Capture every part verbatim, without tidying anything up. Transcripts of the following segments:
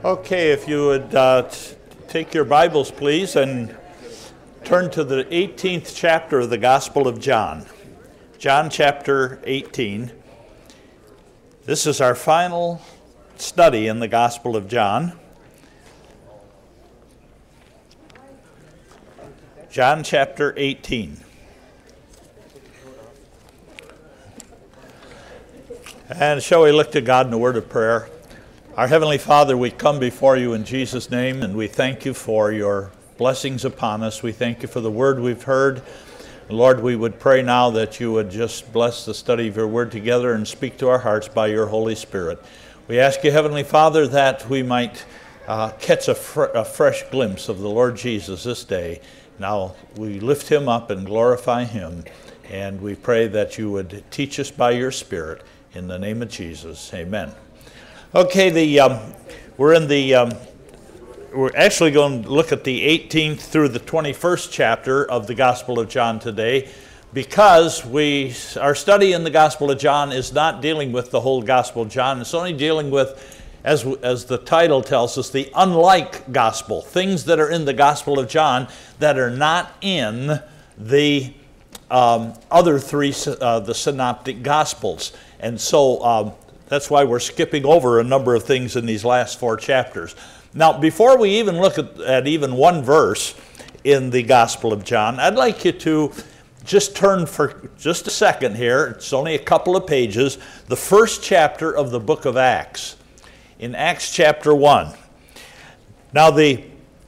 Okay, if you would uh, t- take your Bibles, please, and turn to the eighteenth chapter of the Gospel of John. John chapter eighteen. This is our final study in the Gospel of John. John chapter eighteen. And shall we look to God in a word of prayer? Our Heavenly Father, we come before you in Jesus' name, and we thank you for your blessings upon us. We thank you for the word we've heard. Lord, we would pray now that you would just bless the study of your word together and speak to our hearts by your Holy Spirit. We ask you, Heavenly Father, that we might uh, catch a, fr- a fresh glimpse of the Lord Jesus this day. Now we lift him up and glorify him, and we pray that you would teach us by your Spirit. In the name of Jesus, amen. Okay, the um, we're in the um, we're actually going to look at the eighteenth through the twenty-first chapter of the Gospel of John today, because we our study in the Gospel of John is not dealing with the whole Gospel of John. It's only dealing with, as as the title tells us, the unlike gospel, things that are in the Gospel of John that are not in the um, other three uh, the synoptic Gospels, and so. Um, That's why we're skipping over a number of things in these last four chapters. Now, before we even look at, at even one verse in the Gospel of John, I'd like you to just turn for just a second here. It's only a couple of pages. The first chapter of the book of Acts. In Acts chapter one. Now, the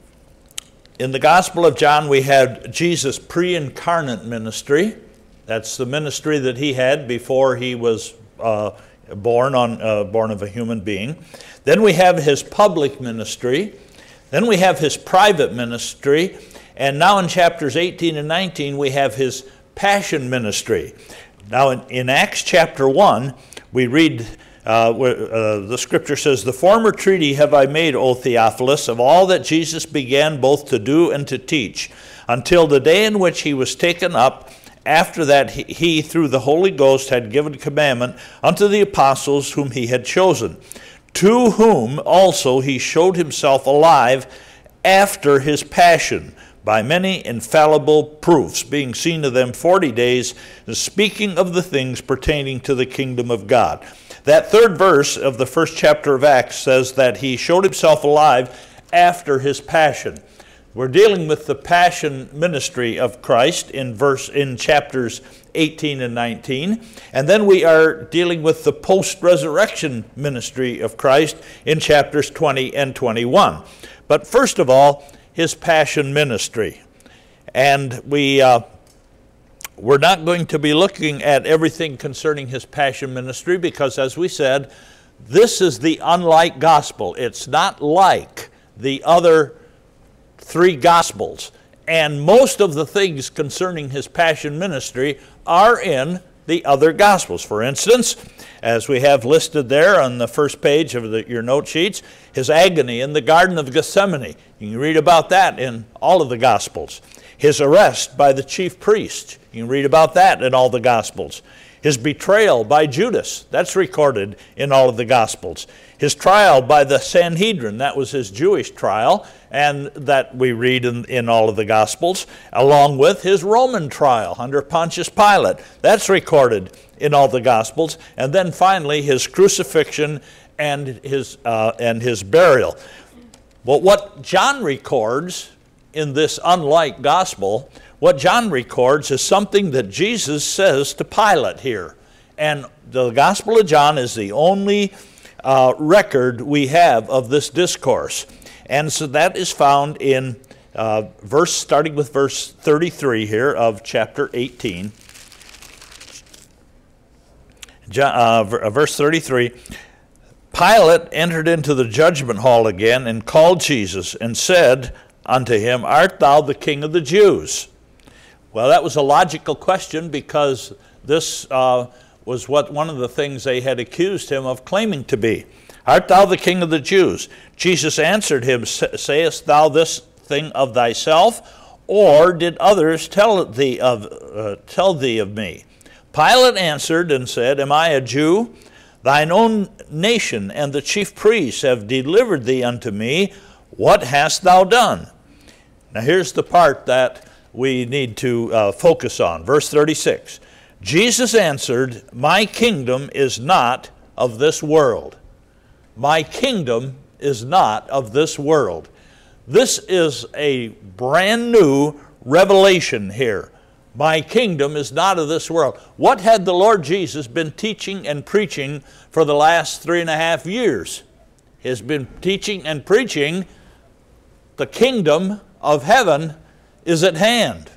in the Gospel of John, we had Jesus' pre-incarnate ministry. That's the ministry that he had before he was uh, born on uh, born of a human being. Then we have his public ministry. Then we have his private ministry. And now in chapters eighteen and nineteen, we have his passion ministry. Now in, in Acts chapter one, we read, uh, where, uh, the scripture says, "The former treaty have I made, O Theophilus, of all that Jesus began both to do and to teach, until the day in which he was taken up. After that he, he, through the Holy Ghost, had given commandment unto the apostles whom he had chosen, to whom also he showed himself alive after his passion, by many infallible proofs, being seen to them forty days, speaking of the things pertaining to the kingdom of God." That third verse of the first chapter of Acts says that he showed himself alive after his passion. We're dealing with the passion ministry of Christ in verse in chapters eighteen and nineteen, and then we are dealing with the post-resurrection ministry of Christ in chapters twenty and twenty-one. But first of all, his passion ministry, and we uh, we're not going to be looking at everything concerning his passion ministry, because, as we said, this is the unlike gospel. It's not like the other three Gospels, and most of the things concerning his passion ministry are in the other Gospels. For instance, as we have listed there on the first page of the, your note sheets, his agony in the Garden of Gethsemane. You can read about that in all of the Gospels. His arrest by the chief priest. You can read about that in all the Gospels. His betrayal by Judas. That's recorded in all of the Gospels. His trial by the Sanhedrin. That was his Jewish trial, and that we read in, in all of the Gospels, along with his Roman trial under Pontius Pilate. That's recorded in all the Gospels. And then finally, his crucifixion and his, uh, and his burial. But what John records in this unlike gospel, what John records is something that Jesus says to Pilate here. And the Gospel of John is the only uh, record we have of this discourse. And so that is found in uh, verse, starting with verse thirty-three here of chapter eighteen. John, uh, verse thirty-three, "Pilate entered into the judgment hall again, and called Jesus, and said unto him, Art thou the King of the Jews? Well, that was a logical question, because this uh, was what one of the things they had accused him of claiming to be. Art thou the King of the Jews? Jesus answered him, Sayest thou this thing of thyself, or did others tell thee of uh, tell thee of me? Pilate answered and said, Am I a Jew? Thine own nation and the chief priests have delivered thee unto me. What hast thou done? Now here's the part that we need to uh, focus on. Verse thirty-six. Jesus answered, My kingdom is not of this world. My kingdom is not of this world. This is a brand new revelation here. My kingdom is not of this world. What had the Lord Jesus been teaching and preaching for the last three and a half years? He has been teaching and preaching the kingdom of heaven is at hand.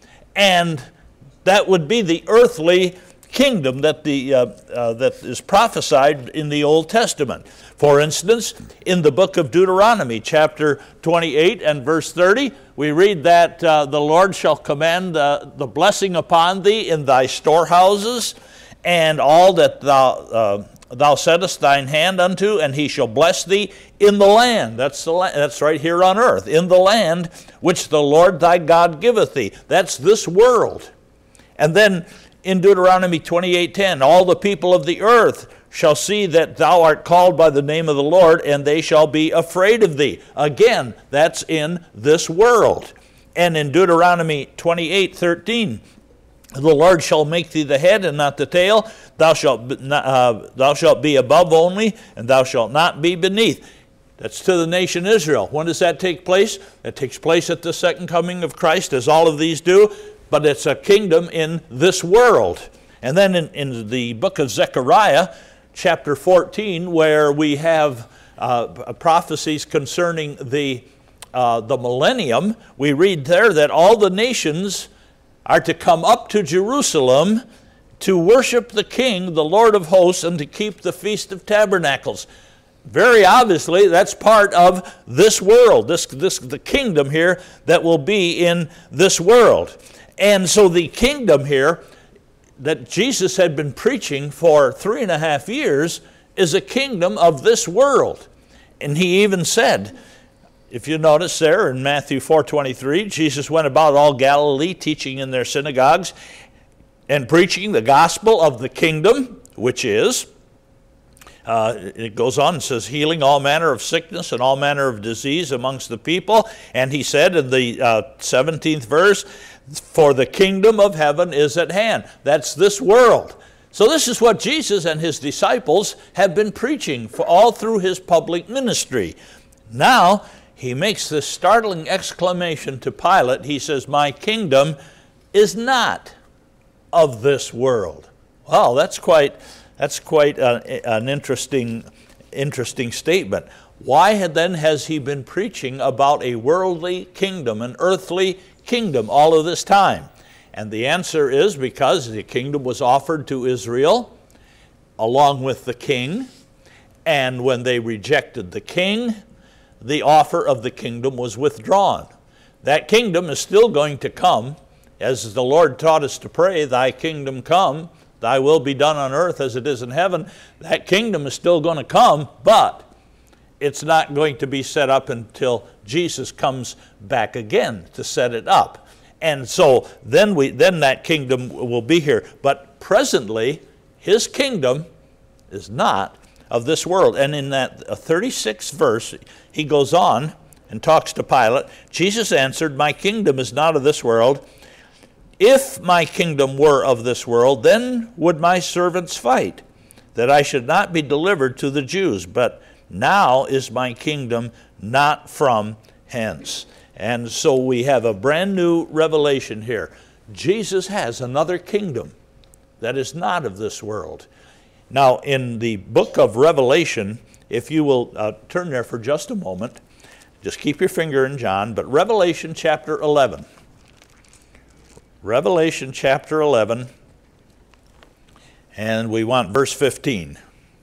And that would be the earthly kingdom that, the, uh, uh, that is prophesied in the Old Testament. For instance, in the book of Deuteronomy, chapter twenty-eight and verse thirty, we read that uh, the Lord shall command uh, the blessing upon thee in thy storehouses, and all that thou, uh, thou settest thine hand unto, and he shall bless thee in the land. That's, the la- that's right here on earth. In the land which the Lord thy God giveth thee. That's this world. And then in Deuteronomy twenty-eight ten, all the people of the earth shall see that thou art called by the name of the Lord, and they shall be afraid of thee. Again, that's in this world. And in Deuteronomy twenty-eight thirteen, the Lord shall make thee the head and not the tail. Thou shalt, uh, thou shalt be above only, and thou shalt not be beneath. That's to the nation Israel. When does that take place? That takes place at the second coming of Christ, as all of these do. But it's a kingdom in this world. And then in, in the book of Zechariah, chapter fourteen, where we have uh, prophecies concerning the, uh, the millennium, we read there that all the nations are to come up to Jerusalem to worship the King, the Lord of hosts, and to keep the Feast of Tabernacles. Very obviously, that's part of this world, this, this, the kingdom here that will be in this world. And so the kingdom here that Jesus had been preaching for three and a half years is a kingdom of this world. And he even said, if you notice there in Matthew four twenty-three, Jesus went about all Galilee, teaching in their synagogues and preaching the gospel of the kingdom, which is, uh, it goes on and says, healing all manner of sickness and all manner of disease amongst the people. And he said in the uh, seventeenth verse, for the kingdom of heaven is at hand. That's this world. So this is what Jesus and his disciples have been preaching for all through his public ministry. Now, he makes this startling exclamation to Pilate. He says, my kingdom is not of this world. Well, that's quite, that's quite a, an interesting, interesting statement. Why then has he been preaching about a worldly kingdom, an earthly kingdom all of this time? And the answer is because the kingdom was offered to Israel along with the king, and when they rejected the king, the offer of the kingdom was withdrawn. That kingdom is still going to come, as the Lord taught us to pray, thy kingdom come, thy will be done on earth as it is in heaven. That kingdom is still going to come, but it's not going to be set up until Jesus comes back again to set it up. And so then, we, then that kingdom will be here. But presently, his kingdom is not of this world. And in that thirty-sixth verse, he goes on and talks to Pilate. Jesus answered, my kingdom is not of this world. If my kingdom were of this world, then would my servants fight, that I should not be delivered to the Jews. But now is my kingdom not from hence. And so we have a brand new revelation here. Jesus has another kingdom that is not of this world. Now, in the book of Revelation, if you will uh, turn there for just a moment, just keep your finger in John, but Revelation chapter eleven. Revelation chapter eleven, and we want verse fifteen.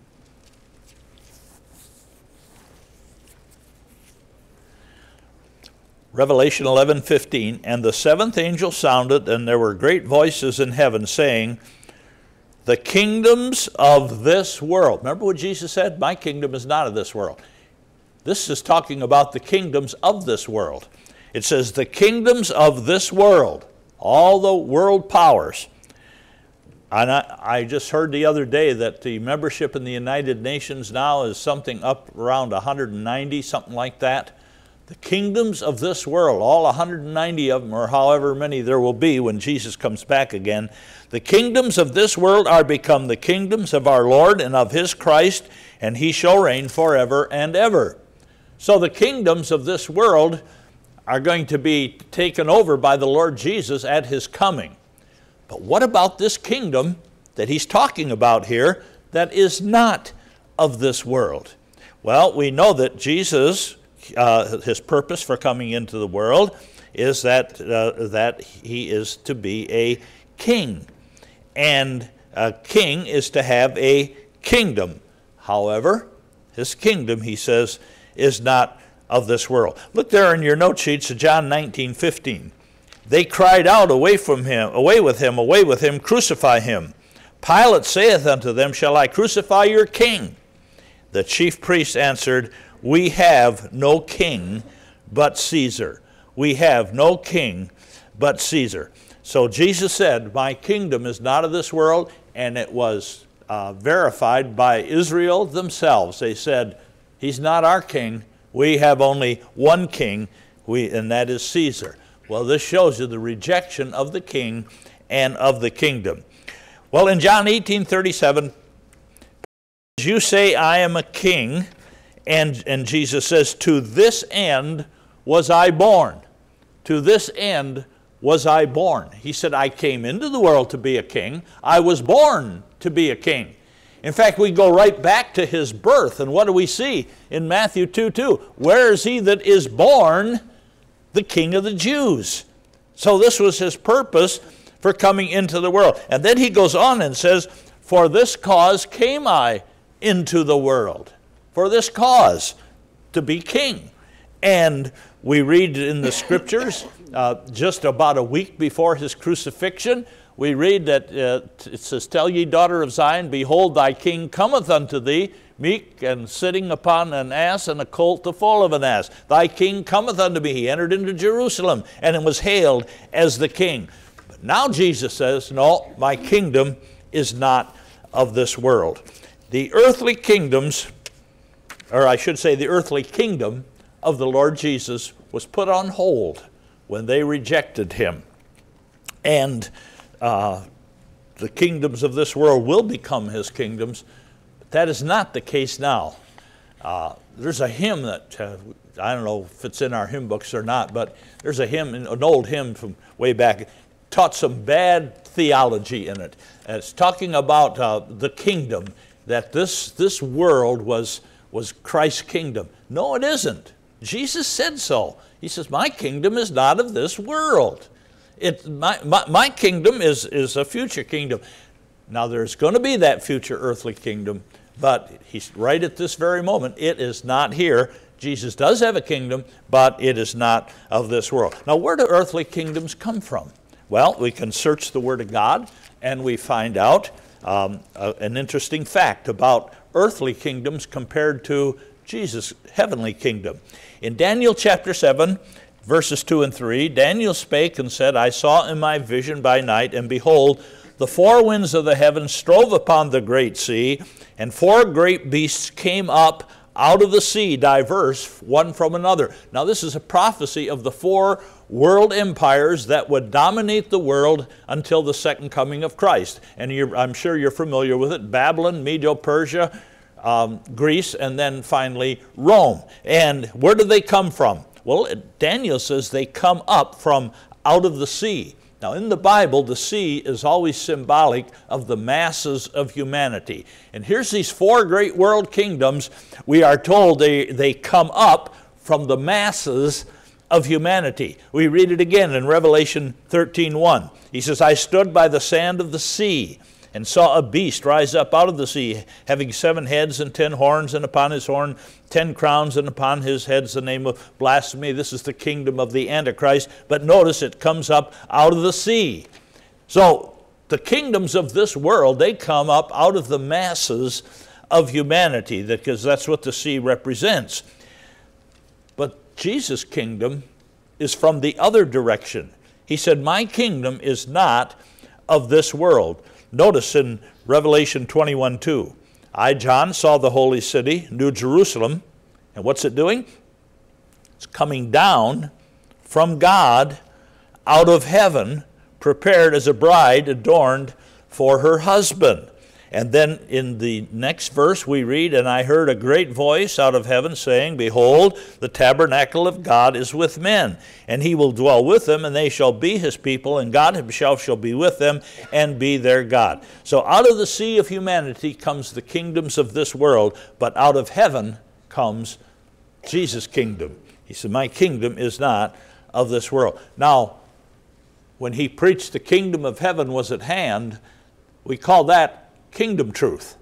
Revelation eleven fifteen, and the seventh angel sounded, and there were great voices in heaven saying, the kingdoms of this world. Remember what Jesus said? My kingdom is not of this world. This is talking about the kingdoms of this world. It says the kingdoms of this world, all the world powers, And I, I just heard the other day that the membership in the United Nations now is something up around one hundred ninety, something like that. The kingdoms of this world, all one hundred ninety of them, or however many there will be when Jesus comes back again, the kingdoms of this world are become the kingdoms of our Lord and of his Christ, and he shall reign forever and ever. So the kingdoms of this world are going to be taken over by the Lord Jesus at his coming. But what about this kingdom that he's talking about here that is not of this world? Well, we know that Jesus, uh, his purpose for coming into the world is that, uh, that he is to be a king. And a king is to have a kingdom. However, his kingdom, he says, is not of this world. Look there in your note sheets to John nineteen fifteen. They cried out, away from him, away with him, away with him, crucify him. Pilate saith unto them, shall I crucify your king? The chief priests answered, we have no king but Caesar. We have no king but Caesar. So Jesus said, my kingdom is not of this world, and it was uh, verified by Israel themselves. They said, he's not our king. We have only one king, we, and that is Caesar. Well, this shows you the rejection of the king and of the kingdom. Well, in John eighteen thirty-seven, you say I am a king, and, and Jesus says, to this end was I born. To this end was I born. He said, I came into the world to be a king. I was born to be a king. In fact, we go right back to his birth, and what do we see in Matthew two two? Where is he that is born the King of the Jews? So this was his purpose for coming into the world. And then he goes on and says, for this cause came I into the world. For this cause, to be king. And we read in the scriptures, uh, just about a week before his crucifixion, we read that uh, it says, tell ye, daughter of Zion, behold, thy king cometh unto thee, meek and sitting upon an ass and a colt the foal of an ass. Thy king cometh unto me. He entered into Jerusalem and was hailed as the king. But now Jesus says, no, my kingdom is not of this world. The earthly kingdoms, or I should say the earthly kingdom of the Lord Jesus was put on hold when they rejected him. And uh, the kingdoms of this world will become his kingdoms. That is not the case now. Uh, there's a hymn that, uh, I don't know if it's in our hymn books or not, but there's a hymn, an old hymn from way back, taught some bad theology in it. And it's talking about uh, the kingdom, that this, this world was, was Christ's kingdom. No, it isn't. Jesus said so. He says, my kingdom is not of this world. It, my, my, my kingdom is, is a future kingdom. Now there's going to be that future earthly kingdom, but he's right at this very moment, it is not here. Jesus does have a kingdom, but it is not of this world. Now where do earthly kingdoms come from? Well, we can search the Word of God and we find out um, a, an interesting fact about earthly kingdoms compared to Jesus' heavenly kingdom. In Daniel chapter seven, verses two and three, Daniel spake and said, I saw in my vision by night, and behold, the four winds of the heavens strove upon the great sea, and four great beasts came up out of the sea, diverse one from another. Now this is a prophecy of the four world empires that would dominate the world until the second coming of Christ. And you're, I'm sure you're familiar with it. Babylon, Medo-Persia, um, Greece, and then finally Rome. And where do they come from? Well, Daniel says they come up from out of the sea. Now in the Bible, the sea is always symbolic of the masses of humanity. And here's these four great world kingdoms. We are told they, they come up from the masses of humanity. We read it again in Revelation thirteen one. He says, I stood by the sand of the sea, and saw a beast rise up out of the sea, having seven heads and ten horns, and upon his horn ten crowns, and upon his heads the name of blasphemy. This is the kingdom of the Antichrist. But notice it comes up out of the sea. So the kingdoms of this world, they come up out of the masses of humanity, because that's what the sea represents. But Jesus' kingdom is from the other direction. He said, my kingdom is not of this world. Notice in Revelation twenty-one two, I, John, saw the holy city, New Jerusalem, and what's it doing? It's coming down from God out of heaven, prepared as a bride adorned for her husband. And then in the next verse we read, and I heard a great voice out of heaven saying, Behold, the tabernacle of God is with men, and he will dwell with them, and they shall be his people, and God himself shall be with them and be their God. So out of the sea of humanity comes the kingdoms of this world, but out of heaven comes Jesus' kingdom. He said, my kingdom is not of this world. Now, when he preached the kingdom of heaven was at hand, we call that kingdom truth.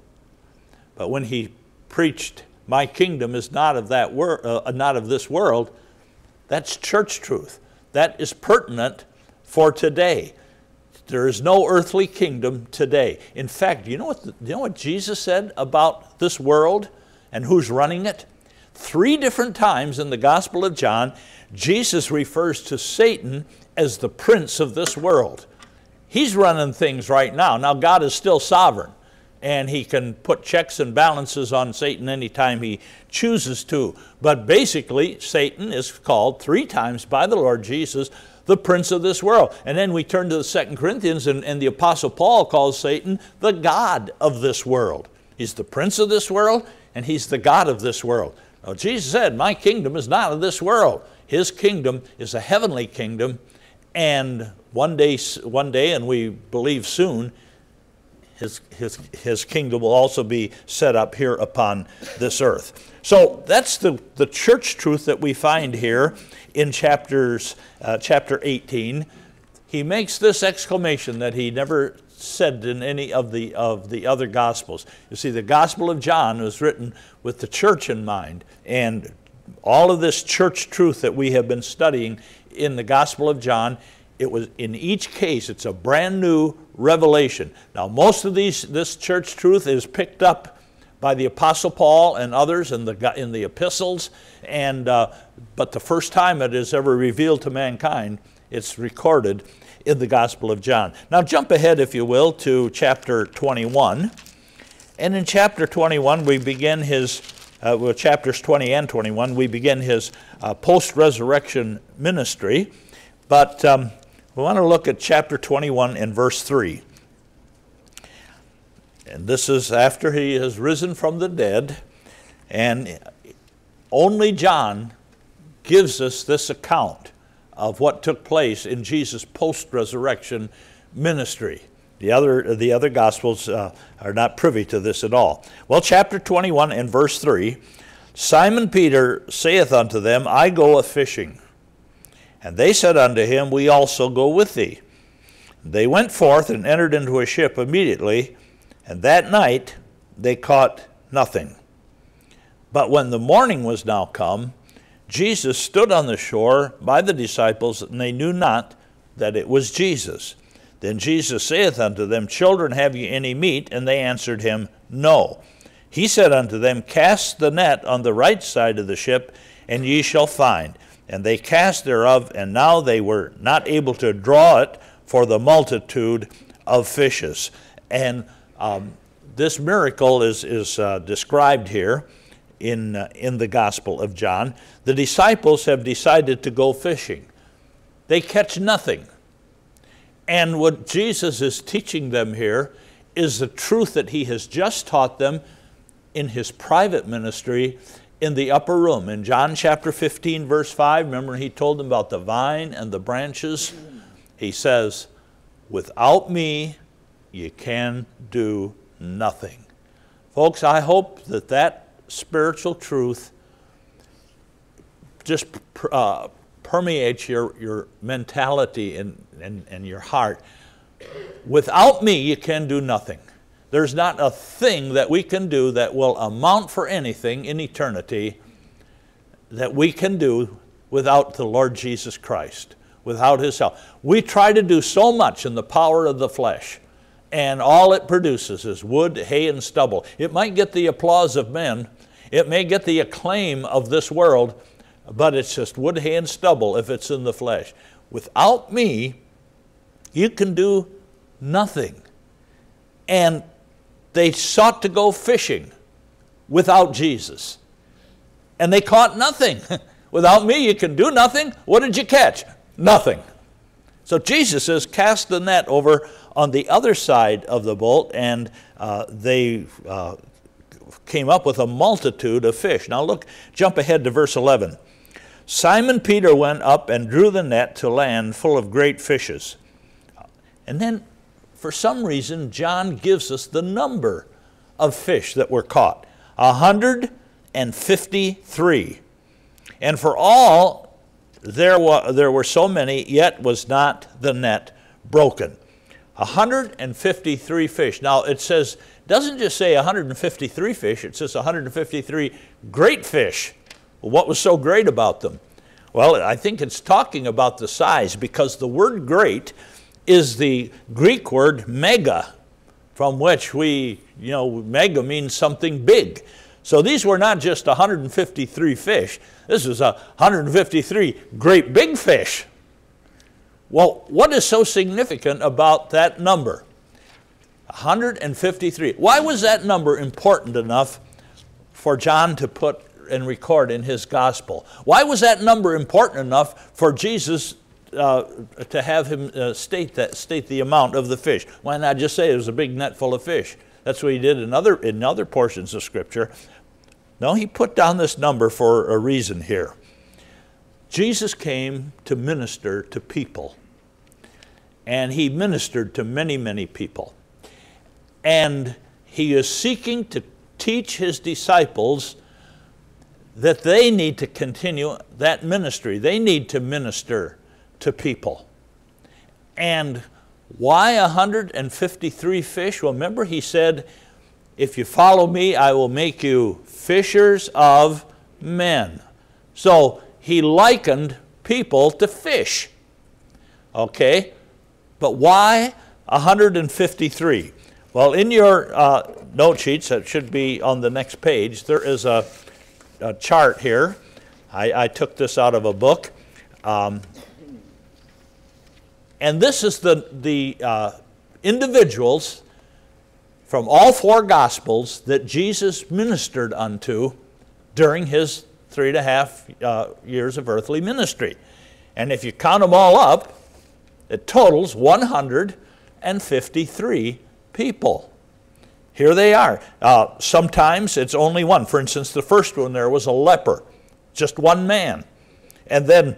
But when he preached, my kingdom is not of that wor- uh, not of this world, that's church truth. That is pertinent for today. There is no earthly kingdom today. In fact, you know what the, you know what Jesus said about this world and who's running it? Three different times in the Gospel of John, Jesus refers to Satan as the prince of this world. He's running things right now. Now, God is still sovereign, and he can put checks and balances on Satan anytime he chooses to. But basically, Satan is called three times by the Lord Jesus the prince of this world. And then we turn to the Second Corinthians, and, and the Apostle Paul calls Satan the god of this world. He's the prince of this world, and he's the god of this world. Now, Jesus said, my kingdom is not of this world. His kingdom is a heavenly kingdom, and one day, one day, and we believe soon, his, his, his kingdom will also be set up here upon this earth. So that's the, the church truth that we find here in chapters, uh, chapter eighteen. He makes this exclamation that he never said in any of the, of the other Gospels. You see, the Gospel of John was written with the church in mind, and all of this church truth that we have been studying in the Gospel of John, it was in each case, it's a brand new revelation. Now, most of these, this church truth is picked up by the Apostle Paul and others in the, in the epistles, and, uh, but the first time it is ever revealed to mankind, it's recorded in the Gospel of John. Now, jump ahead, if you will, to chapter twenty-one. And in chapter twenty-one, we begin his, uh, well, chapters twenty and twenty-one, we begin his uh, post-resurrection ministry. But um, we want to look at chapter twenty-one and verse three. And this is after he has risen from the dead, and only John gives us this account of what took place in Jesus' post-resurrection ministry. The other, the other Gospels uh, are not privy to this at all. Well, chapter twenty-one and verse three, Simon Peter saith unto them, I go a-fishing. And they said unto him, We also go with thee. They went forth and entered into a ship immediately, and that night they caught nothing. But when the morning was now come, Jesus stood on the shore by the disciples, and they knew not that it was Jesus. Then Jesus saith unto them, Children, have ye any meat? And they answered him, No. He said unto them, Cast the net on the right side of the ship, and ye shall find. And they cast thereof, and now they were not able to draw it for the multitude of fishes. And um, this miracle is, is uh, described here in, uh, in the Gospel of John. The disciples have decided to go fishing. They catch nothing. And what Jesus is teaching them here is the truth that he has just taught them in his private ministry in the upper room. In John chapter fifteen, verse five, remember he told them about the vine and the branches? He says, without me, you can do nothing. Folks, I hope that that spiritual truth just uh, permeates your, your mentality and, and, and your heart. Without me, you can do nothing. There's not a thing that we can do that will amount for anything in eternity that we can do without the Lord Jesus Christ, without his help. We try to do so much in the power of the flesh, and all it produces is wood, hay, and stubble. It might get the applause of men, it may get the acclaim of this world, but it's just wood, hay, and stubble if it's in the flesh. Without me, you can do nothing. and they sought to go fishing without Jesus. And they caught nothing. Without me, you can do nothing. What did you catch? Nothing. So Jesus says, cast the net over on the other side of the boat, and uh, they uh, came up with a multitude of fish. Now look, jump ahead to verse eleven. Simon Peter went up and drew the net to land full of great fishes. And then, for some reason, John gives us the number of fish that were caught. one hundred fifty-three. And for all, there were, there were so many, yet was not the net broken. one hundred fifty-three fish. Now it says, doesn't just say one hundred fifty-three fish, it says one hundred fifty-three great fish. Well, what was so great about them? Well, I think it's talking about the size, because the word great is the Greek word mega, from which we, you know, mega means something big. So these were not just one hundred fifty-three fish. This was one hundred fifty-three great big fish. Well, what is so significant about that number? one hundred fifty-three. Why was that number important enough for John to put and record in his gospel? Why was that number important enough for Jesus uh, to have him uh, state that, state the amount of the fish? Why not just say it was a big net full of fish? That's what he did in other, in other portions of Scripture. No, he put down this number for a reason here. Jesus came to minister to people, and he ministered to many, many people. And he is seeking to teach his disciples that they need to continue that ministry. They need to minister to people. And why one hundred fifty-three fish? Well, remember he said, if you follow me, I will make you fishers of men. So he likened people to fish. Okay, but why one hundred fifty-three? Well, in your uh, note sheets, that should be on the next page, there is a, a chart here. I, I took this out of a book. Um, and this is the, the uh, individuals from all four Gospels that Jesus ministered unto during his three and a half uh, years of earthly ministry. And if you count them all up, it totals one hundred fifty-three people. Here they are. Uh, sometimes it's only one. For instance, the first one there was a leper, just one man. And then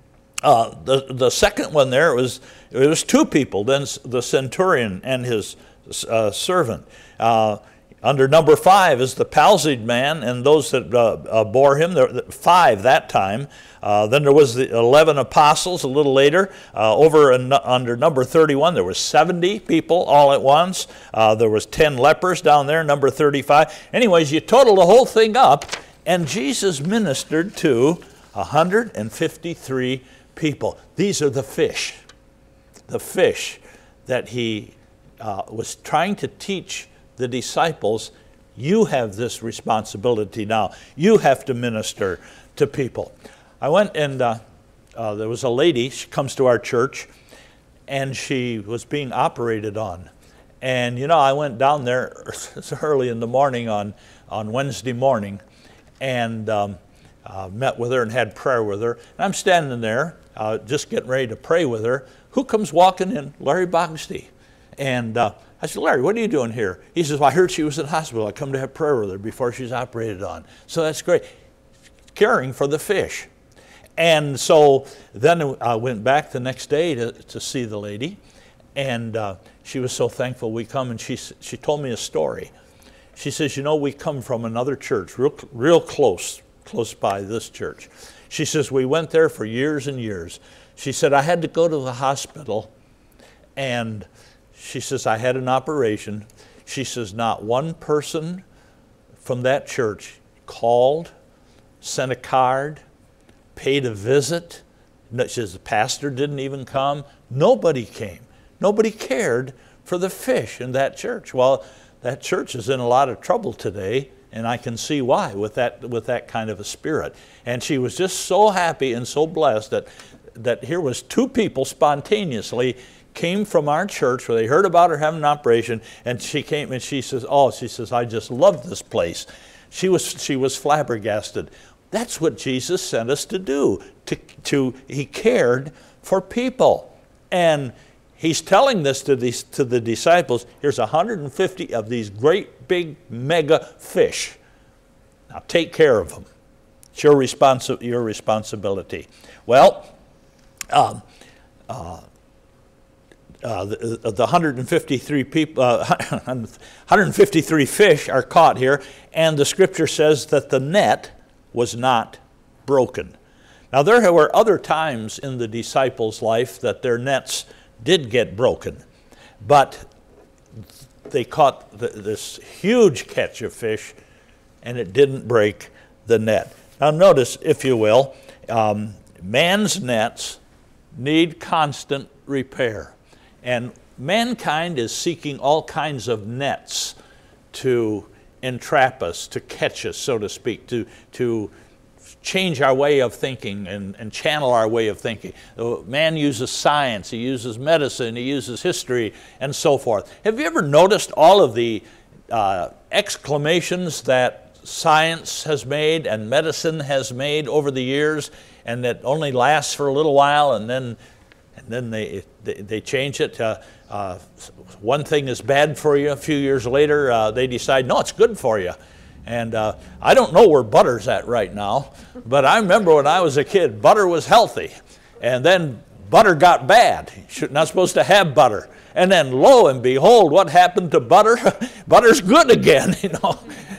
uh, the, the second one there, it was, it was two people, then the centurion and his uh, servant. Uh, under number five is the palsied man and those that uh, uh, bore him. There were five that time. Uh, then there was the eleven apostles a little later. Uh, over in, under number thirty-one, there was seventy people all at once. Uh, there was ten lepers down there, number thirty-five. Anyways, you total the whole thing up, and Jesus ministered to one hundred fifty-three people. These are the fish. The fish that he uh, was trying to teach the disciples. You have this responsibility now. You have to minister to people. I went and uh, uh, there was a lady, she comes to our church, and she was being operated on. And you know, I went down there early in the morning on, on Wednesday morning, and um, uh, met with her and had prayer with her. And I'm standing there, uh, just getting ready to pray with her. Who comes walking in? Larry Bogsty. And uh, I said, Larry, what are you doing here? He says, well, I heard she was in the hospital. I come to have prayer with her before she's operated on. So that's great. Caring for the fish. And so then I went back the next day to, to see the lady, and uh, she was so thankful we come, and she, she told me a story. She says, you know, we come from another church, real, real close, close by this church. She says, we went there for years and years. She said, I had to go to the hospital, and she says, I had an operation. She says, not one person from that church called, sent a card, paid a visit. She says, the pastor didn't even come. Nobody came. Nobody cared for the fish in that church. Well, that church is in a lot of trouble today, and I can see why with that, with that kind of a spirit. And she was just so happy and so blessed that, that here was two people spontaneously came from our church where they heard about her having an operation, and she came and she says, oh, she says, I just love this place. She was, she was flabbergasted. That's what Jesus sent us to do. To, to, he cared for people. And he's telling this to, these, to the disciples. Here's one hundred fifty of these great big mega fish. Now take care of them. It's your, responsi- your responsibility. Well, um, uh, uh, the, the one hundred fifty-three people, uh, one hundred fifty-three fish are caught here, and the scripture says that the net was not broken. Now there were other times in the disciples' life that their nets did get broken, but they caught the, this huge catch of fish, and it didn't break the net. Now notice, if you will, um, man's nets need constant repair. And mankind is seeking all kinds of nets to entrap us, to catch us, so to speak, to, to change our way of thinking and, and channel our way of thinking. Man uses science, he uses medicine, he uses history, and so forth. Have you ever noticed all of the uh, exclamations that science has made and medicine has made over the years, and that only lasts for a little while, and then and then they they, they change it? Uh, uh, one thing is bad for you, a few years later uh, they decide, no, it's good for you. And uh, I don't know where butter's at right now, but I remember when I was a kid, butter was healthy. And then butter got bad. You're not supposed to have butter. And then lo and behold, what happened to butter? Butter's good again, you know.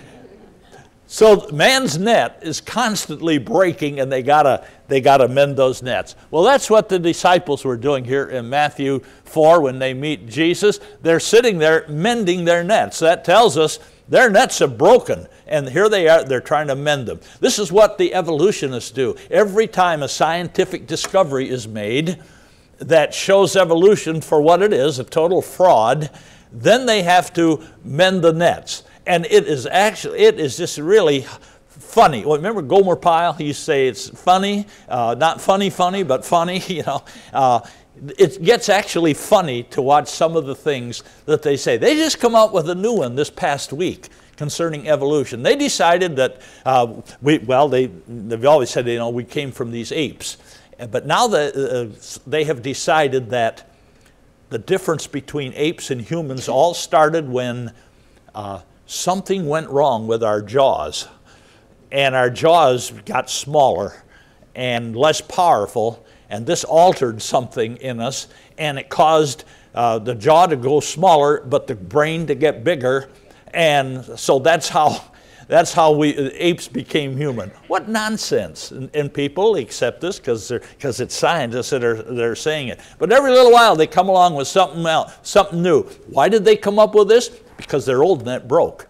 So man's net is constantly breaking, and they gotta they gotta mend those nets. Well, that's what the disciples were doing here in Matthew four when they meet Jesus. They're sitting there mending their nets. That tells us their nets are broken, and here they are, they're trying to mend them. This is what the evolutionists do. Every time a scientific discovery is made that shows evolution for what it is, a total fraud, then they have to mend the nets. And it is actually, it is just really funny. Well, remember Gomer Pyle? He used to say it's funny, uh, not funny funny, but funny, you know. Uh, It gets actually funny to watch some of the things that they say. They just come out with a new one this past week concerning evolution. They decided that, uh, we, well, they, they've always said, you know, we came from these apes. But now that, uh, they have decided that the difference between apes and humans all started when uh, something went wrong with our jaws. And our jaws got smaller and less powerful. And this altered something in us, and it caused uh, the jaw to go smaller, but the brain to get bigger. And so that's how, that's how we apes became human. What nonsense! And, and people accept this because because it's scientists that are that are saying it. But every little while they come along with something else, something new. Why did they come up with this? Because their old net broke.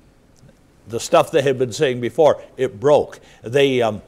The stuff they had been saying before, it broke. They. Um,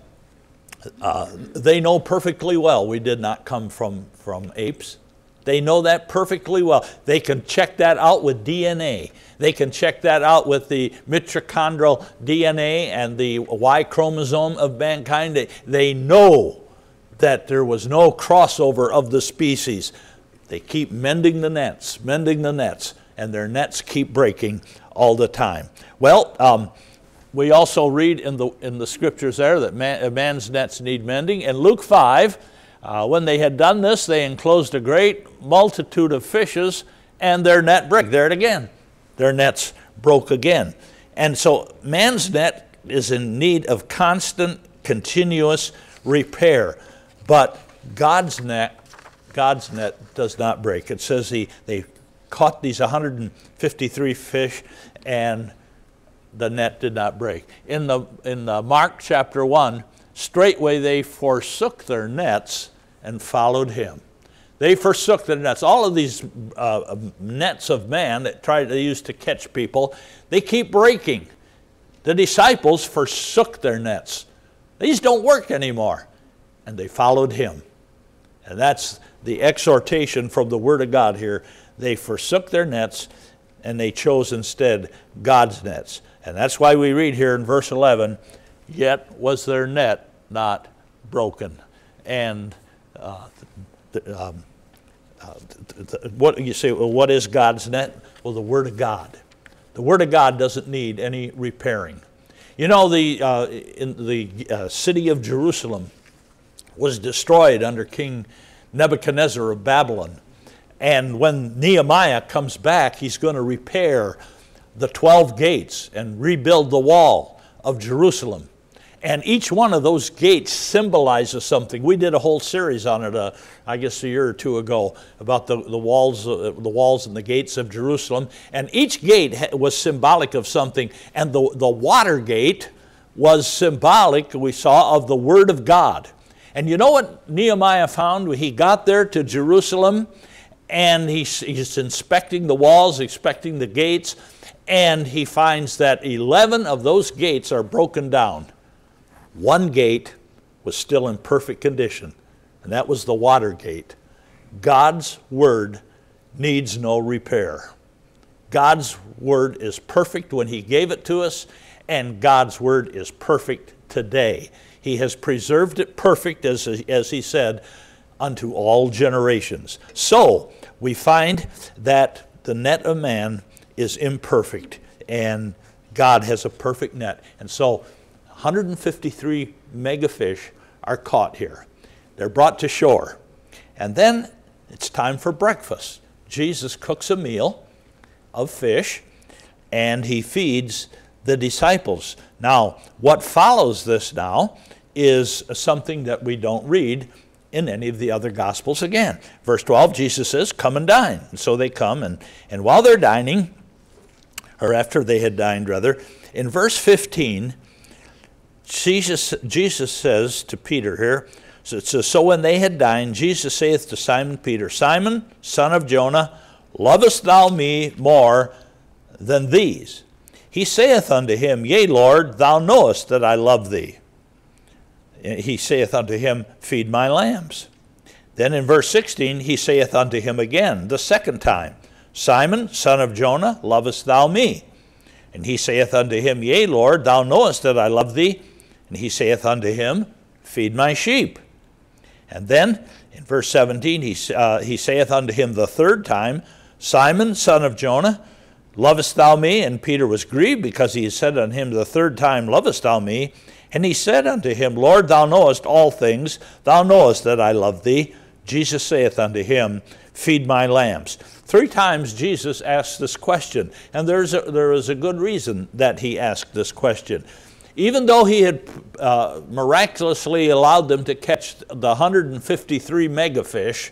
Uh, they know perfectly well we did not come from, from apes. They know that perfectly well. They can check that out with D N A. They can check that out with the mitochondrial D N A and the Y chromosome of mankind. They, they know that there was no crossover of the species. They keep mending the nets, mending the nets, and their nets keep breaking all the time. Well, um, we also read in the, in the scriptures there that man, a man's nets need mending. In Luke five, uh, when they had done this, they enclosed a great multitude of fishes, and their net broke. There it again. Their nets broke again. And so man's net is in need of constant, continuous repair. But God's net, God's net does not break. It says he, they caught these one hundred fifty-three fish, and the net did not break. In the in the Mark chapter one, straightway they forsook their nets and followed him. They forsook their nets. All of these uh, nets of man that try they use to catch people, they keep breaking. The disciples forsook their nets. These don't work anymore, and they followed him. And that's the exhortation from the Word of God here. They forsook their nets, and they chose instead God's nets. And that's why we read here in verse eleven, yet was their net not broken. And uh, the, um, uh, th th what you say, well, what is God's net? Well, the Word of God. The Word of God doesn't need any repairing. You know, the, uh, in the uh, city of Jerusalem was destroyed under King Nebuchadnezzar of Babylon. And when Nehemiah comes back, he's going to repair the twelve gates and rebuild the wall of Jerusalem. And each one of those gates symbolizes something. We did a whole series on it, uh, I guess a year or two ago, about the, the, walls, uh, the walls and the gates of Jerusalem. And each gate was symbolic of something. And the, the water gate was symbolic, we saw, of the Word of God. And you know what Nehemiah found when he got there to Jerusalem? And he's, he's inspecting the walls, inspecting the gates, and he finds that eleven of those gates are broken down. One gate was still in perfect condition, and that was the water gate. God's Word needs no repair. God's Word is perfect when He gave it to us, and God's Word is perfect today. He has preserved it perfect, as, as He said, unto all generations. So we find that the net of man is imperfect, and God has a perfect net. And so one hundred fifty-three megafish are caught here. They're brought to shore. And then it's time for breakfast. Jesus cooks a meal of fish, and He feeds the disciples. Now, what follows this now is something that we don't read in any of the other Gospels again. Verse twelve, Jesus says, come and dine. And so they come, and, and while they're dining, or after they had dined rather, in verse fifteen, Jesus, Jesus says to Peter here, so it says, so when they had dined, Jesus saith to Simon Peter, Simon, son of Jonah, lovest thou me more than these? He saith unto him, yea, Lord, thou knowest that I love thee. He saith unto him, feed my lambs. Then in verse sixteen, he saith unto him again, the second time, Simon, son of Jonah, lovest thou me? And he saith unto him, yea, Lord, thou knowest that I love thee. And he saith unto him, feed my sheep. And then in verse seventeen, he, uh, he saith unto him the third time, Simon, son of Jonah, lovest thou me? And Peter was grieved because he said unto him the third time, lovest thou me? And he said unto him, Lord, thou knowest all things. Thou knowest that I love thee. Jesus saith unto him, feed my lambs. Three times Jesus asked this question, and there's a, there is a good reason that he asked this question. Even though he had uh, miraculously allowed them to catch the one hundred fifty-three megafish,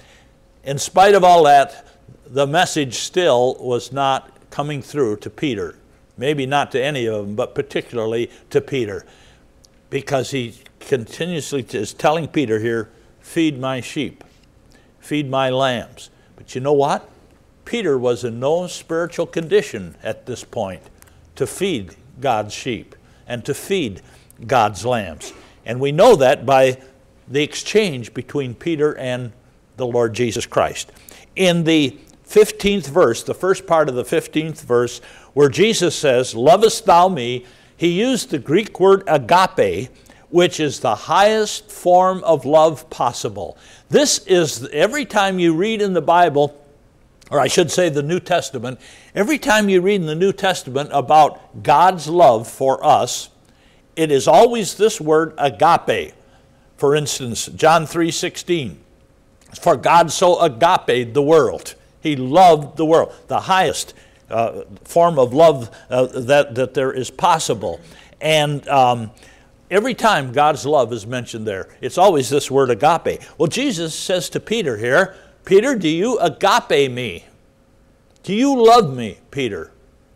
in spite of all that, the message still was not coming through to Peter. Maybe not to any of them, but particularly to Peter, because he continuously is telling Peter here, feed my sheep, feed my lambs. But you know what? Peter was in no spiritual condition at this point to feed God's sheep and to feed God's lambs. And we know that by the exchange between Peter and the Lord Jesus Christ. In the fifteenth verse, the first part of the fifteenth verse, where Jesus says, lovest thou me, he used the Greek word agape, which is the highest form of love possible. This is, every time you read in the Bible, or I should say the New Testament, every time you read in the New Testament about God's love for us, it is always this word agape. For instance, John three sixteen, for God so agape the world. He loved the world, the highest uh, form of love uh, that, that there is possible. And um, every time God's love is mentioned there, it's always this word agape. Well, Jesus says to Peter here, Peter, do you agape me? Do you love me, Peter?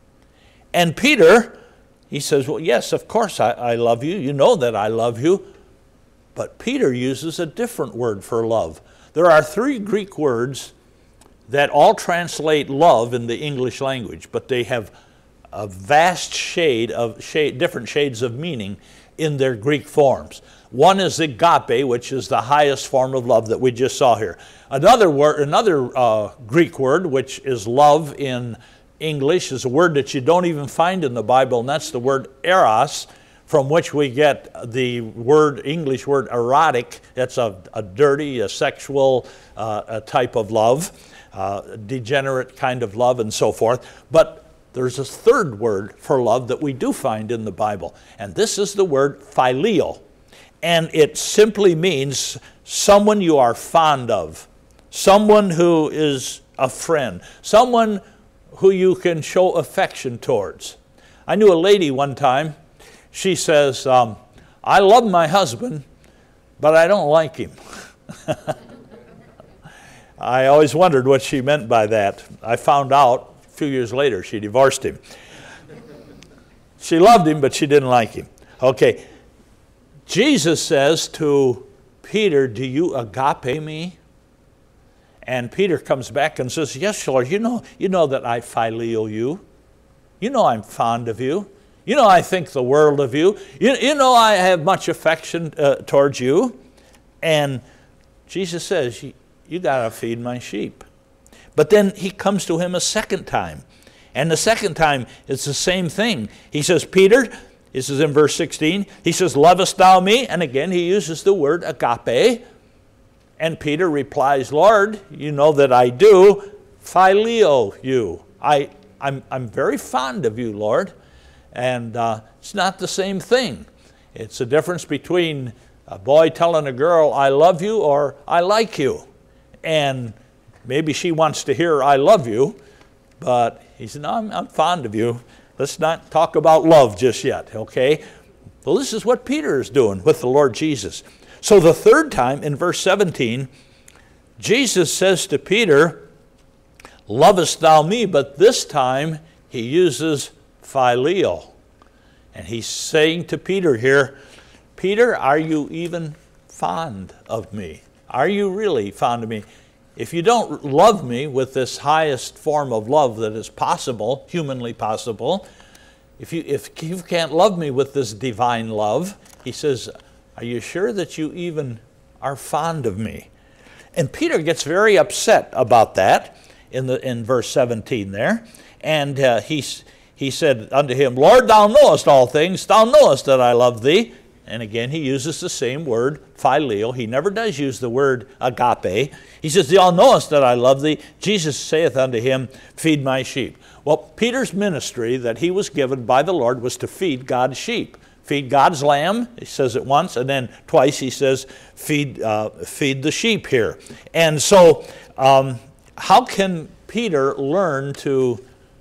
And Peter, he says, well, yes, of course I, I love you. You know that I love you. But Peter uses a different word for love. There are three Greek words that all translate love in the English language, but they have a vast shade of shade, different shades of meaning in their Greek forms. One is agape, which is the highest form of love that we just saw here. Another word, another uh, Greek word, which is love in English, is a word that you don't even find in the Bible, and that's the word eros, from which we get the word, English word erotic. It's a, a dirty, a sexual uh, a type of love, uh, degenerate kind of love and so forth. But there's a third word for love that we do find in the Bible, and this is the word phileo. And it simply means someone you are fond of, someone who is a friend, someone who you can show affection towards. I knew a lady one time. She says, um, I love my husband, but I don't like him. I always wondered what she meant by that. I found out a few years later she divorced him. She loved him, but she didn't like him. Okay, Jesus says to Peter, do you agape me? And Peter comes back and says, yes, Lord, you know, you know that I phileo you. You know I'm fond of you. You know I think the world of you. You, you know I have much affection uh, towards you. And Jesus says, you, you got to feed my sheep. But then he comes to him a second time. And the second time, it's the same thing. He says, Peter, this is in verse sixteen, he says, lovest thou me? And again, he uses the word agape. And Peter replies, Lord, you know that I do phileo you. I, I'm, I'm very fond of you, Lord. And uh, it's not the same thing. It's a difference between a boy telling a girl, I love you, or I like you. And maybe she wants to hear, I love you, but he said, no, I'm, I'm fond of you. Let's not talk about love just yet, okay? Well, this is what Peter is doing with the Lord Jesus. So the third time, in verse seventeen, Jesus says to Peter, lovest thou me? But this time, he uses phileo. And he's saying to Peter here, Peter, are you even fond of me? Are you really fond of me? If you don't love me with this highest form of love that is possible, humanly possible, if you, if you can't love me with this divine love, he says, are you sure that you even are fond of me? And Peter gets very upset about that in, the, in verse seventeen there. And uh, he's He said unto him, Lord, thou knowest all things. Thou knowest that I love thee. And again, he uses the same word, phileo. He never does use the word agape. He says, thou knowest that I love thee. Jesus saith unto him, feed my sheep. Well, Peter's ministry that he was given by the Lord was to feed God's sheep. Feed God's lamb, he says it once, and then twice he says, feed, uh, feed the sheep here. And so, um, how can Peter learn to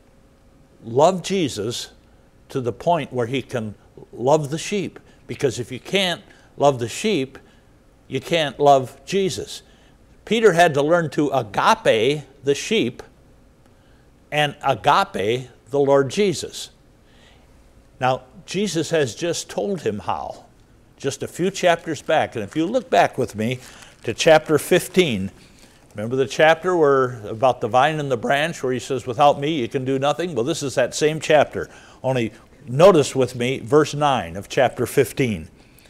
love Jesus to the point where he can love the sheep? Because if you can't love the sheep, you can't love Jesus. Peter had to learn to agape the sheep and agape the Lord Jesus. Now, Jesus has just told him how, just a few chapters back. And if you look back with me to chapter fifteen, remember the chapter where about the vine and the branch where he says, without me you can do nothing? Well, this is that same chapter. Only notice with me verse nine of chapter fifteen.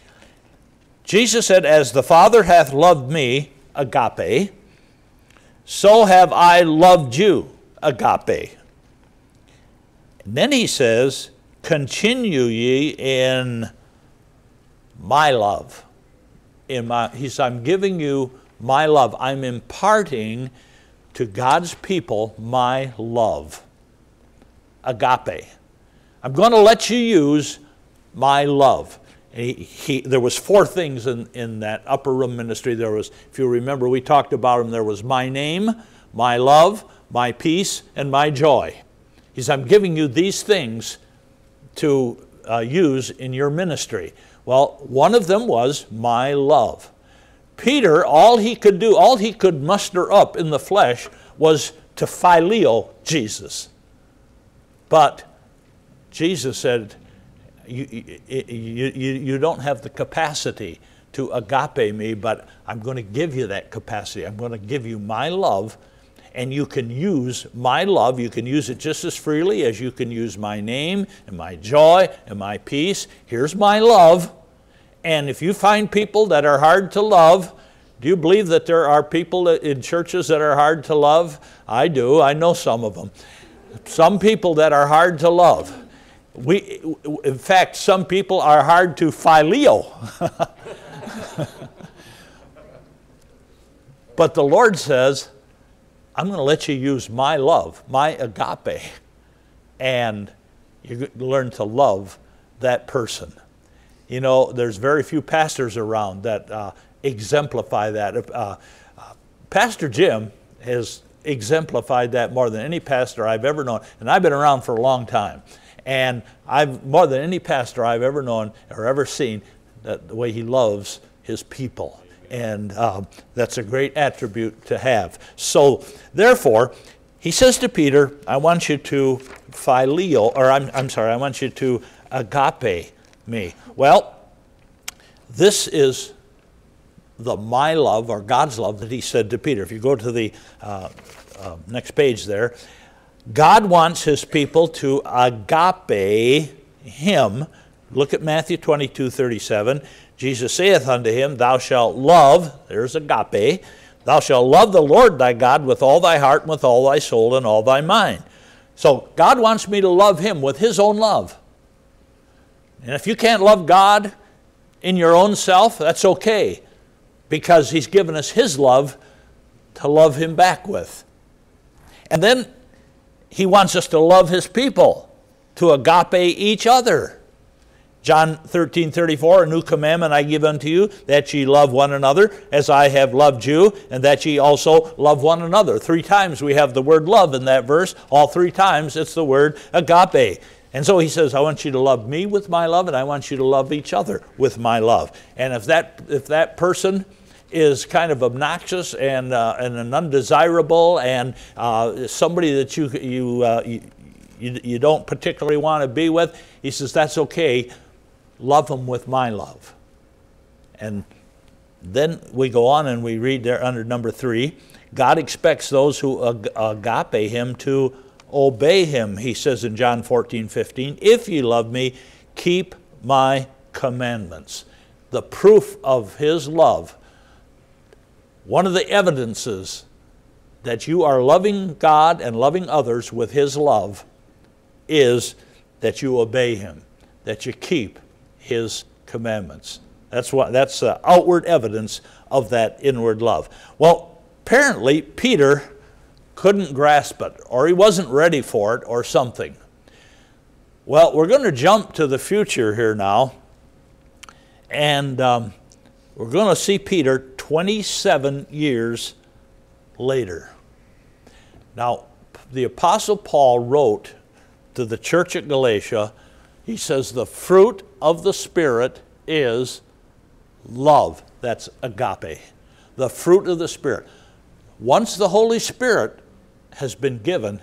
Jesus said, as the Father hath loved me, agape, so have I loved you, agape. And then he says, continue ye in my love. In my, he says, I'm giving you my love. I'm imparting to God's people my love. Agape. I'm going to let you use my love. He, he, there was four things in, in that upper room ministry. There was, if you remember, we talked about them. There was my name, my love, my peace, and my joy. He says, I'm giving you these things to uh, use in your ministry. Well, one of them was my love. Peter, all he could do, all he could muster up in the flesh was to phileo Jesus. But Jesus said, you, you, you, you don't have the capacity to agape me, but I'm going to give you that capacity. I'm going to give you my love, and you can use my love. You can use it just as freely as you can use my name and my joy and my peace. Here's my love. And if you find people that are hard to love, do you believe that there are people in churches that are hard to love? I do. I know some of them. Some people that are hard to love. We, in fact, some people are hard to phileo. But the Lord says, I'm going to let you use my love, my agape, and you learn to love that person. You know, there's very few pastors around that uh, exemplify that. Uh, uh, Pastor Jim has exemplified that more than any pastor I've ever known, and I've been around for a long time. And I've more than any pastor I've ever known or ever seen, that the way he loves his people. And um, that's a great attribute to have. So therefore, he says to Peter, I want you to phileo, or I'm, I'm sorry, I want you to agape me. Well, this is the my love, or God's love, that he said to Peter. If you go to the uh, uh, next page there, God wants his people to agape him. Look at Matthew twenty-two thirty-seven. Jesus saith unto him, thou shalt love, there's agape, thou shalt love the Lord thy God with all thy heart and with all thy soul and all thy mind. So God wants me to love him with his own love. And if you can't love God in your own self, that's okay, because he's given us his love to love him back with. And then he wants us to love his people, to agape each other. John thirteen thirty-four, a new commandment I give unto you, that ye love one another as I have loved you, and that ye also love one another. Three times we have the word love in that verse. All three times it's the word agape. And so he says, I want you to love me with my love, and I want you to love each other with my love. And if that, if that person is kind of obnoxious and, uh, and an undesirable and uh, somebody that you, you, uh, you, you, you don't particularly want to be with, he says, that's okay. Love them with my love. And then we go on and we read there under number three, God expects those who ag- agape him to obey him. He says in John fourteen fifteen, if ye love me, keep my commandments. The proof of his love, one of the evidences that you are loving God and loving others with his love, is that you obey him, that you keep his commandments. That's what that's uh, outward evidence of that inward love. Well, apparently Peter couldn't grasp it, or he wasn't ready for it, or something. Well, we're going to jump to the future here now, and um, we're going to see Peter twenty-seven years later. Now, the Apostle Paul wrote to the church at Galatia. He says the fruit of the Spirit is love. That's agape. The fruit of the Spirit. Once the Holy Spirit has been given,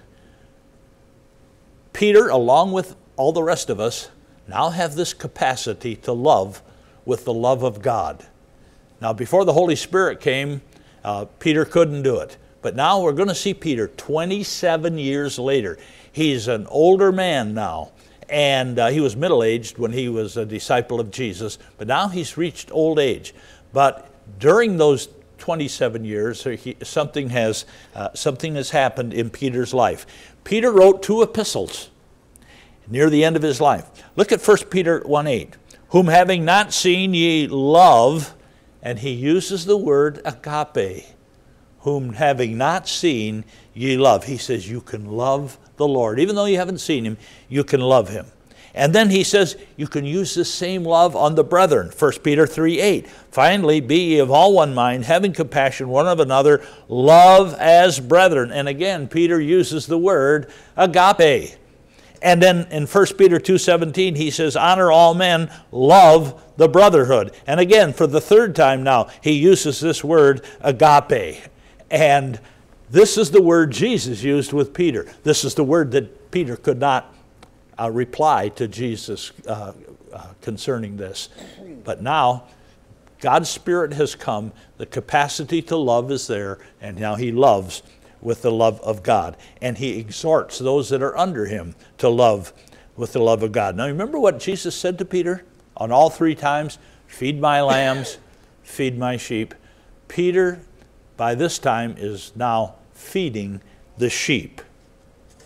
Peter, along with all the rest of us, now have this capacity to love with the love of God. Now, before the Holy Spirit came, uh, Peter couldn't do it. But now we're going to see Peter twenty-seven years later. He's an older man now. And uh, he was middle-aged when he was a disciple of Jesus, but now he's reached old age. But during those twenty-seven years, he, something has uh, something has happened in Peter's life. Peter wrote two epistles near the end of his life. Look at First Peter one eight. Whom having not seen ye love, and he uses the word agape. Whom having not seen ye love. He says you can love the Lord. Even though you haven't seen him, you can love him. And then he says you can use the same love on the brethren. First Peter three eight. Finally, be ye of all one mind, having compassion one of another, love as brethren. And again, Peter uses the word agape. And then in First Peter two seventeen, he says, honor all men, love the brotherhood. And again, for the third time now, he uses this word agape. And this is the word Jesus used with Peter. This is the word that Peter could not uh, reply to Jesus uh, uh, concerning this. But now, God's Spirit has come, the capacity to love is there, and now he loves with the love of God. And he exhorts those that are under him to love with the love of God. Now remember what Jesus said to Peter on all three times? Feed my lambs, feed my sheep. Peter, by this time, is now feeding the sheep.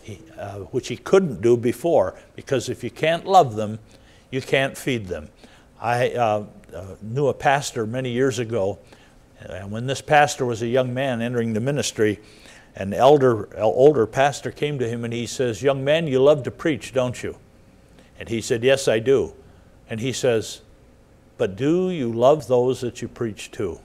he, uh, which he couldn't do before, because if you can't love them, you can't feed them. I uh, uh, knew a pastor many years ago, and when this pastor was a young man entering the ministry, an elder, older pastor came to him and he says, "Young man, you love to preach, don't you?" And he said, "Yes, I do." And he says, "But do you love those that you preach to?"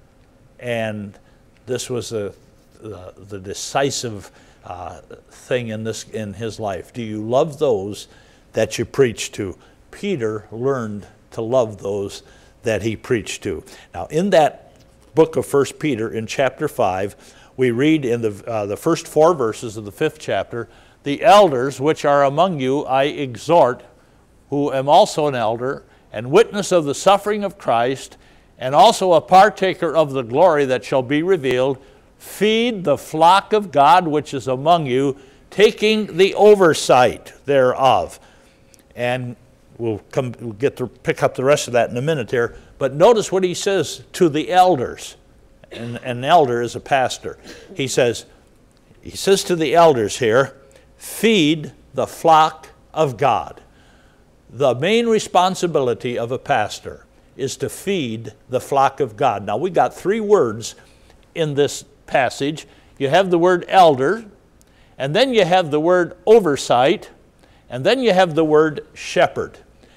And this was a, the, the decisive uh, thing in, this, in his life. Do you love those that you preach to? Peter learned to love those that he preached to. Now, in that book of First Peter, in chapter five, we read in the, uh, the first four verses of the fifth chapter, "The elders which are among you I exhort, who am also an elder, and witness of the suffering of Christ, and also a partaker of the glory that shall be revealed, feed the flock of God which is among you, taking the oversight thereof." And we'll, come, we'll get to pick up the rest of that in a minute here. But notice what he says to the elders. And an elder is a pastor. He says, he says to the elders here, feed the flock of God. The main responsibility of a pastor is to feed the flock of God. Now, we got three words in this passage. You have the word elder, and then you have the word oversight, and then you have the word shepherd.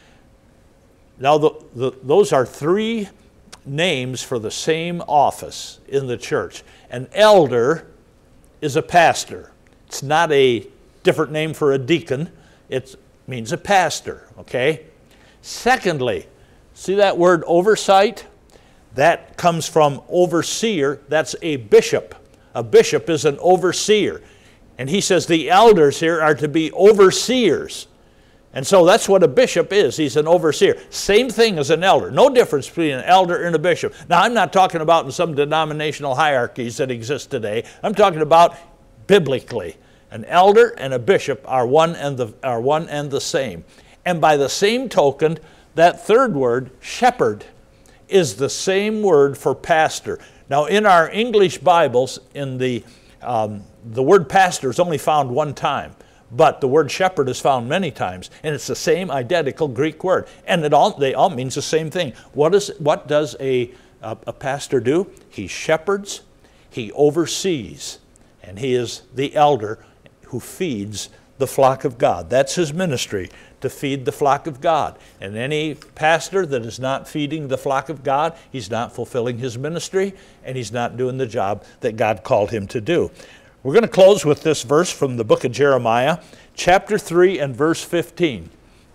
Now, the, the, those are three names for the same office in the church. An elder is a pastor. It's not a different name for a deacon. It means a pastor, okay? Secondly, see that word oversight? That comes from overseer. That's a bishop. A bishop is an overseer. And he says the elders here are to be overseers. And so that's what a bishop is. He's an overseer. Same thing as an elder. No difference between an elder and a bishop. Now, I'm not talking about in some denominational hierarchies that exist today. I'm talking about biblically. An elder and a bishop are one and the, are one and the same. And by the same token, that third word, shepherd, is the same word for pastor. Now, in our English Bibles, in the, um, the word pastor is only found one time. But the word shepherd is found many times, and it's the same identical Greek word. And it all, they all means the same thing. What, is, what does a, a, a pastor do? He shepherds, he oversees, and he is the elder who feeds the flock of God. That's his ministry, to feed the flock of God. And any pastor that is not feeding the flock of God, he's not fulfilling his ministry, and he's not doing the job that God called him to do. We're going to close with this verse from the book of Jeremiah, chapter three and verse fifteen.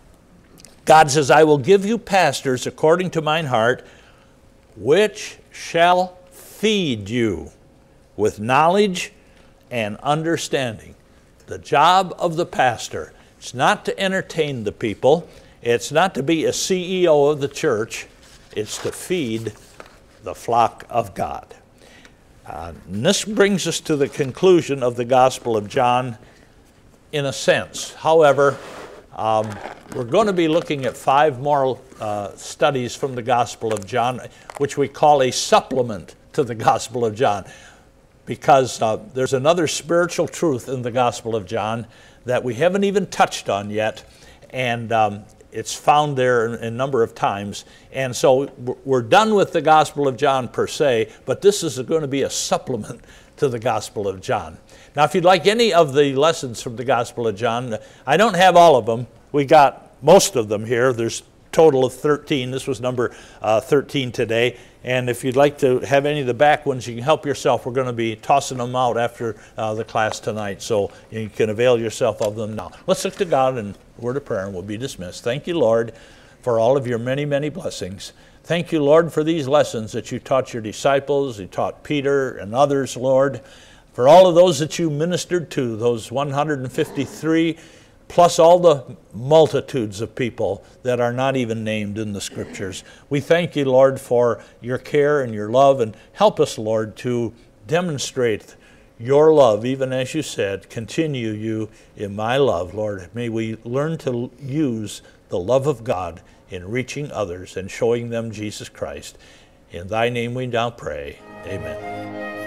God says, "I will give you pastors according to mine heart, which shall feed you with knowledge and understanding." The job of the pastor, it's not to entertain the people. It's not to be a C E O of the church. It's to feed the flock of God. Uh, and this brings us to the conclusion of the Gospel of John in a sense. However, um, we're going to be looking at five more uh, studies from the Gospel of John, which we call a supplement to the Gospel of John, because uh, there's another spiritual truth in the Gospel of John that we haven't even touched on yet, and um, it's found there in a number of times. And so we're done with the Gospel of John per se, but this is going to be a supplement to the Gospel of John. Now, if you'd like any of the lessons from the Gospel of John, I don't have all of them. We got most of them here. There's a total of thirteen. This was number uh, thirteen today. And if you'd like to have any of the back ones, you can help yourself. We're going to be tossing them out after uh, the class tonight, so you can avail yourself of them now. Let's look to God in a word of prayer, and we'll be dismissed. Thank you, Lord, for all of your many, many blessings. Thank you, Lord, for these lessons that you taught your disciples, you taught Peter and others, Lord, for all of those that you ministered to, those one hundred fifty-three, plus all the multitudes of people that are not even named in the Scriptures. We thank you, Lord, for your care and your love, and help us, Lord, to demonstrate your love, even as you said, continue you in my love, Lord. May we learn to use the love of God in reaching others and showing them Jesus Christ. In thy name we now pray. Amen.